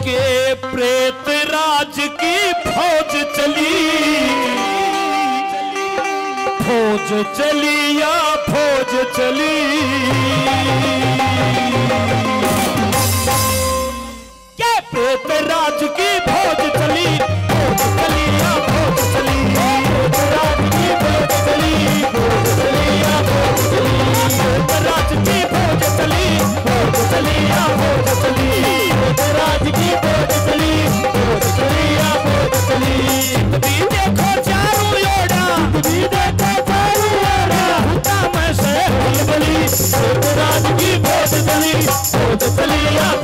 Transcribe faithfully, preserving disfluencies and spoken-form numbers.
के प्रेत राज की फौज चली, फौज चली या फौज चली। क्या प्रेत राज की फौज चली, फौज चली या फौज चली। प्रेत राज की फौज चली, फौज चली या फौज चली। प्रेत राज की फौज चली, फौज चली या फौज चली। प्रेत राज की फौज चली, फौज चली या फौज चली। भी देखो चारों ओरा, भी देखो चारों ओरा, हुक्म से बली। प्रेत राज की फौज चली, फौज चली या